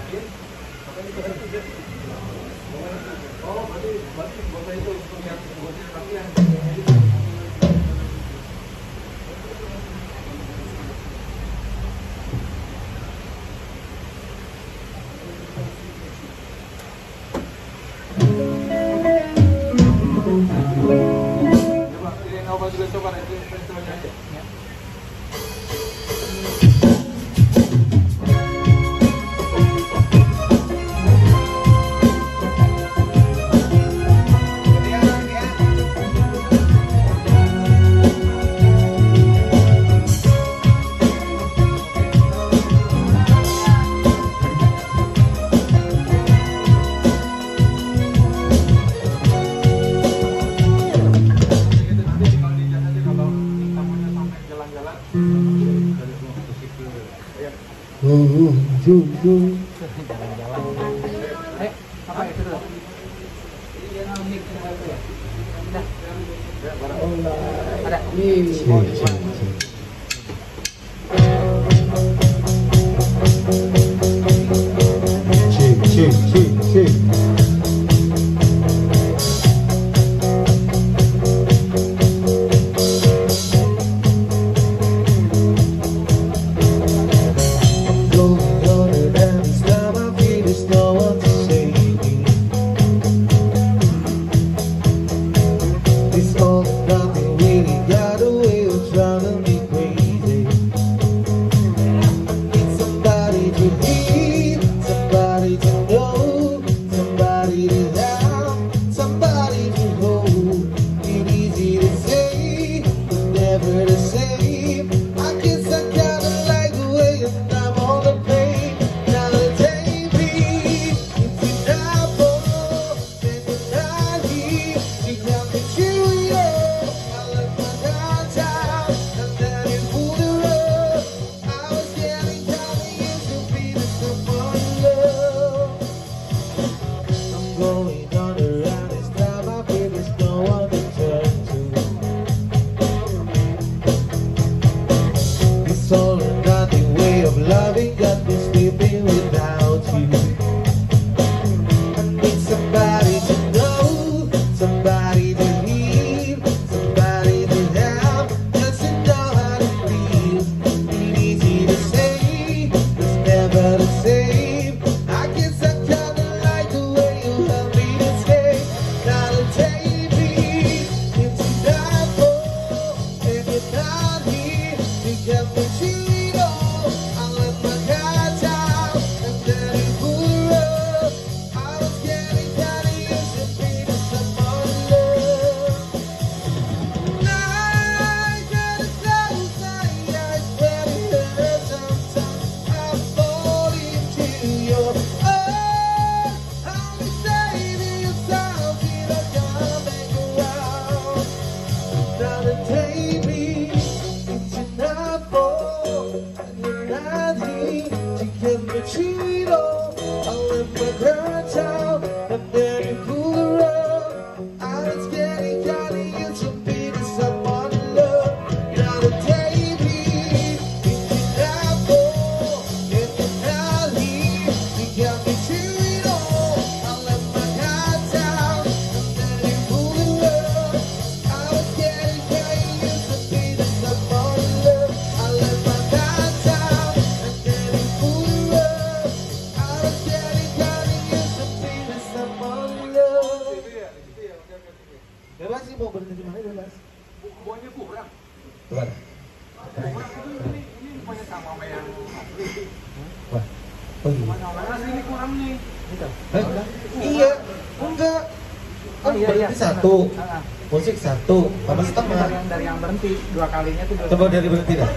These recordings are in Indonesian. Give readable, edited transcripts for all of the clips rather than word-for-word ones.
Iya, enggak. Kan berhenti satu, musik satu, sama setengah. Dari yang berhenti dua kalinya tuh. Coba dari berhenti dah.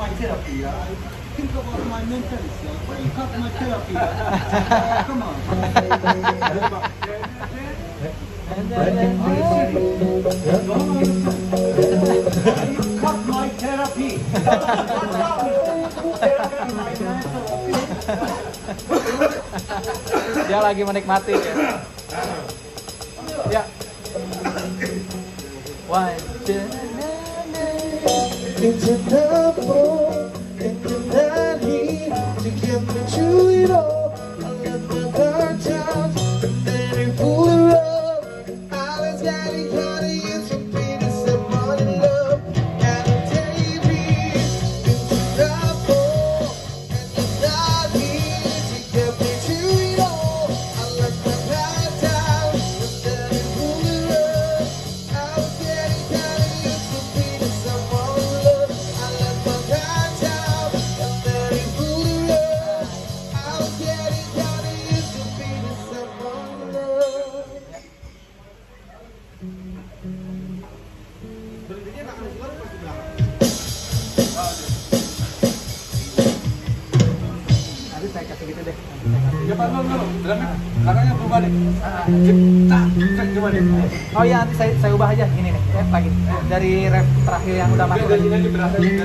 Dia lagi menikmati ya. Ya. gitu deh. Ya Pak, dulu. Belakangnya berubah deh. Cek coba deh. Oh iya, nanti saya ubah aja ini nih, lagi dari ref terakhir yang udah masuk. Ini berasa juga.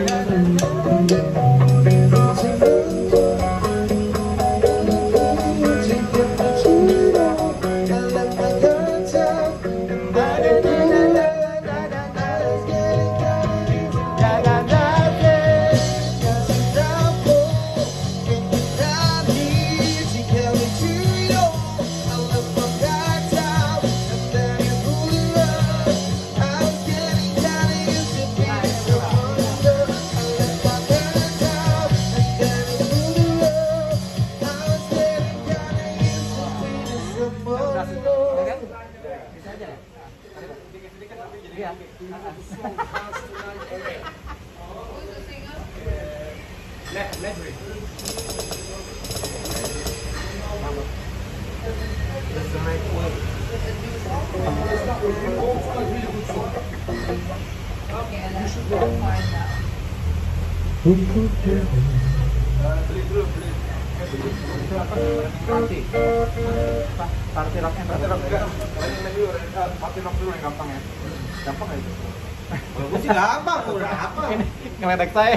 Party rock and roll. Party rock dulu yang gampang ya. Gampang aja. Kalau gue sih gampang, udah apa? Ini ngeledek saya.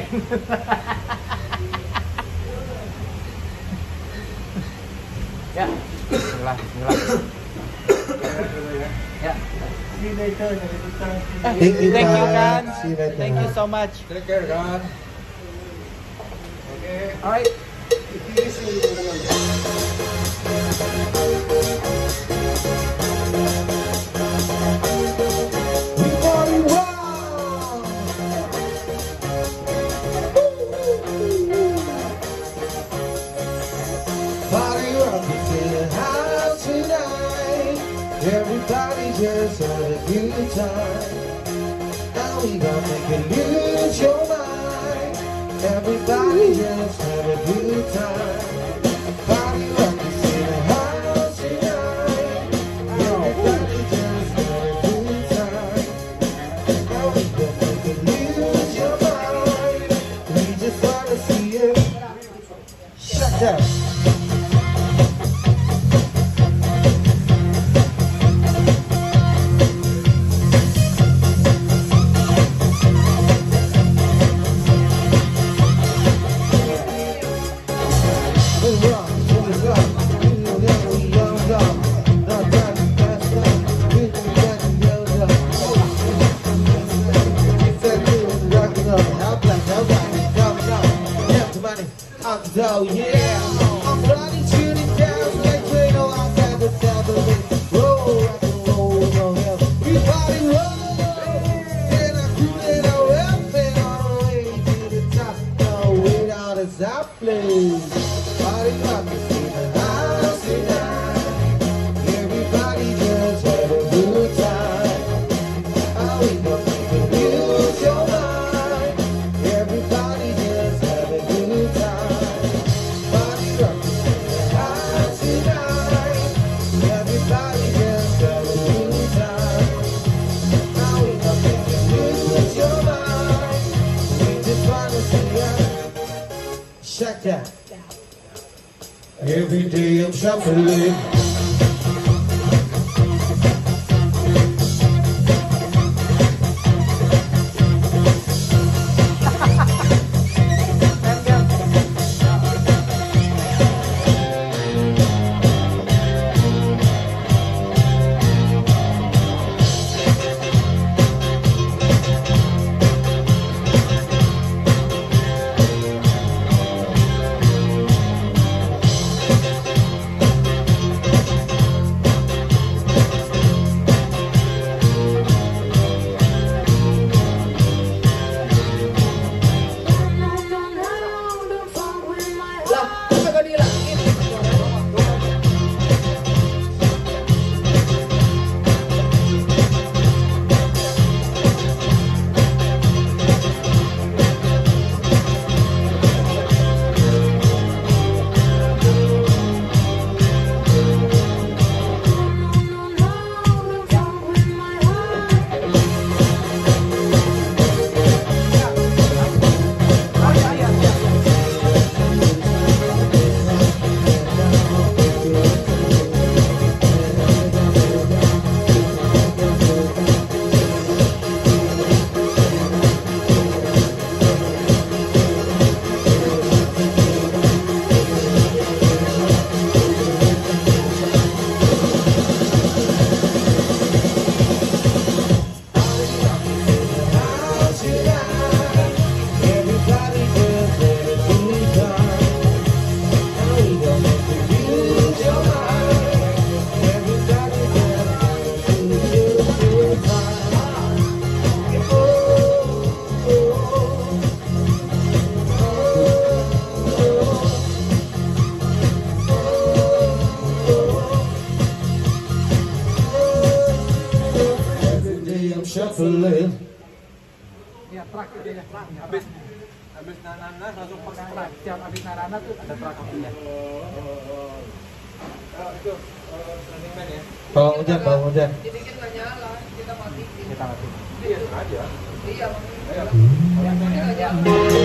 Ya, bismillah. Ya. Thank you, Thank you, Kak. Kan. See you later. Thank you so much. Take care, Kan. Oke. Alright. We party wild. Party rock is in the house tonight. Everybody just had a good time. Now we gonna make you lose your mind. Everybody just had a good time. Party rock is in the house tonight. Everybody just had a good time. Now we gonna make you lose your mind. We just wanna see you. Shut up. So yeah, I'm running to the town like Trano outside the Southern. Roll, rock and roll, no hell. We party roll, and I cool it all up and on the way to the top. No, without a stop, please. Party rock is in the house tonight. Everybody just have a good time. How we gonna make you lose your mind? Everybody just have a good time. Shut up. Every day I'm shuffling. belum. Iya, track itu ya. Habis nana langsung pakai Nah, track. setiap habis narana tuh ada track ya. Itu running man ya. Bang Hujan, Bang Hujan. Dibikin nggak nyala, kita matiin. Kita mati. Iya aja. Iya, Ayo. ini nggak nyala.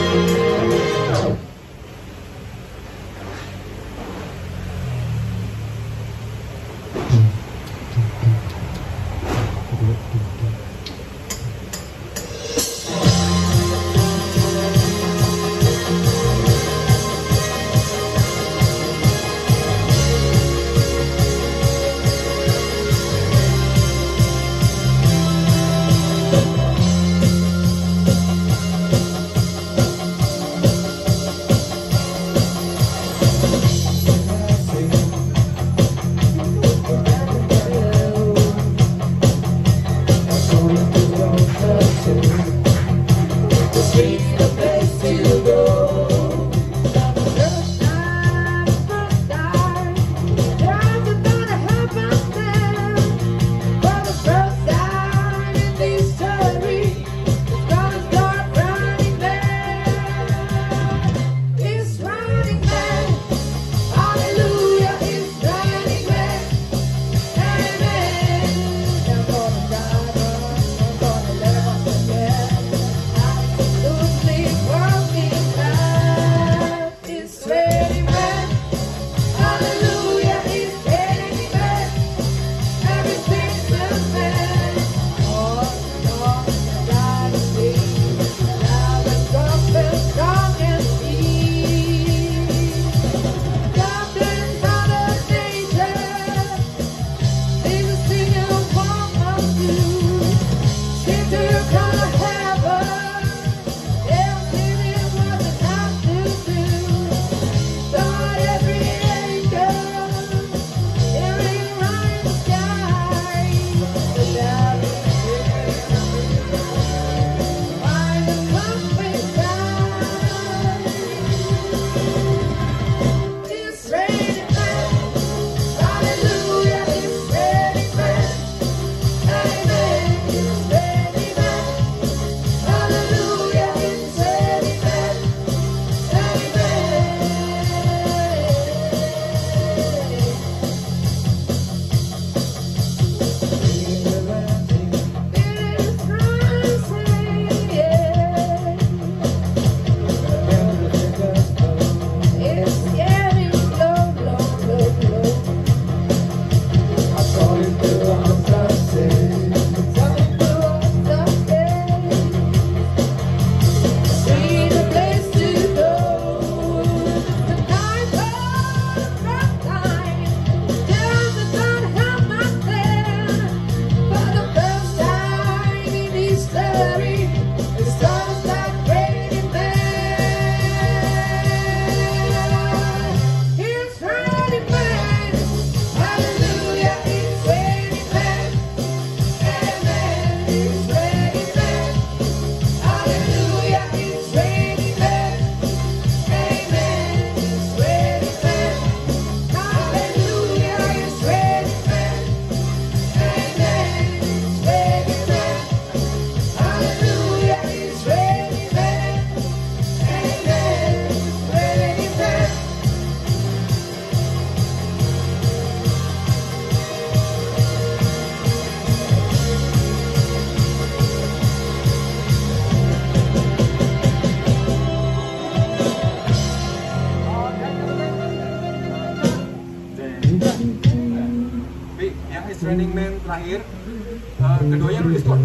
Running Man terakhir, keduanya lu diskon.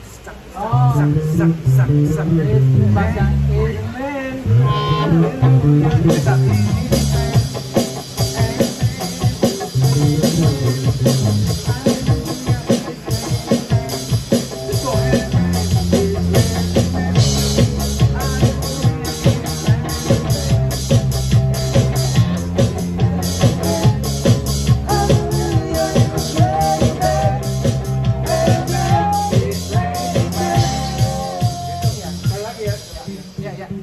Oh, bahasa ya ya.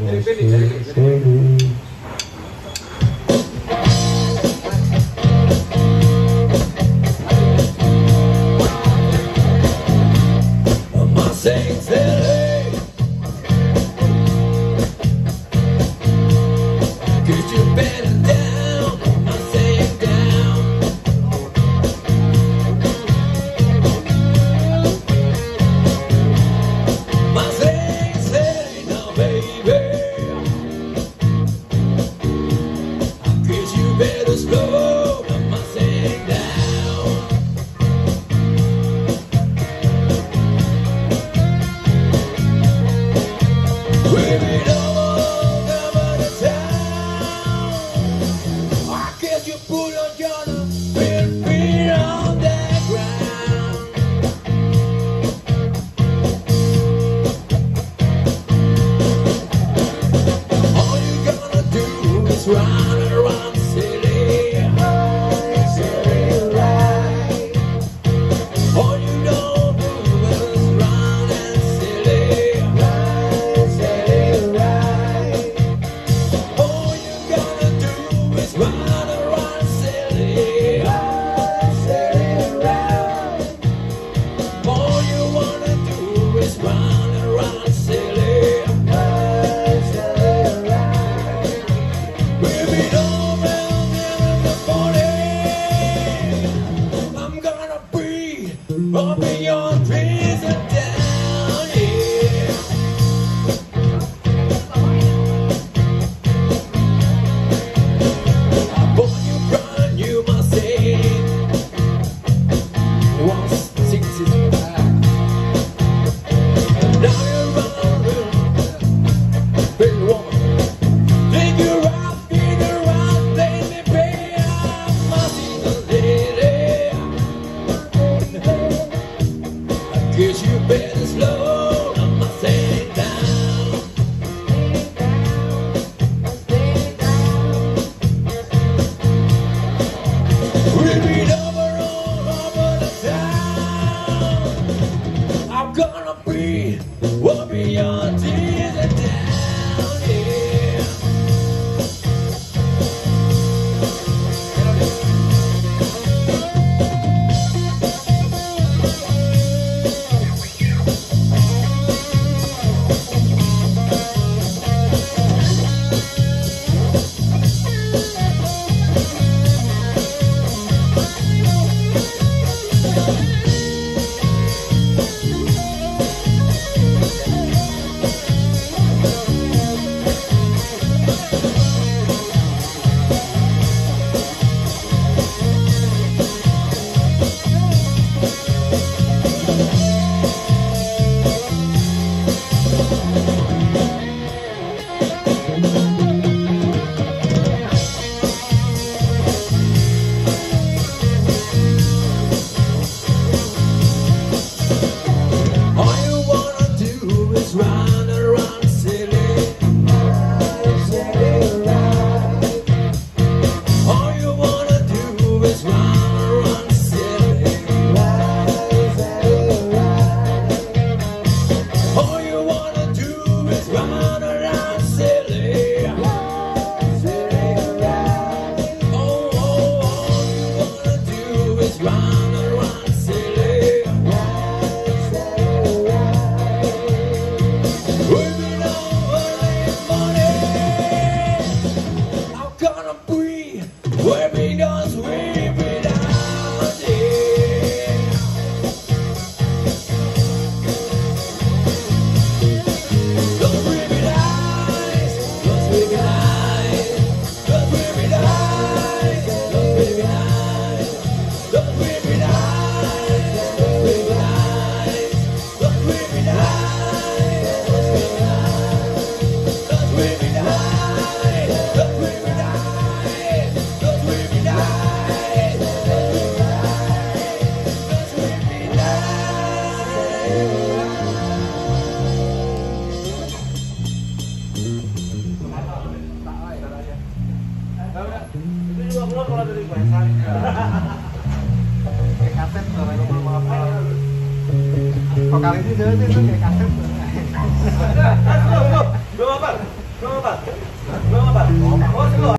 Vokal ini dia kayak kaset.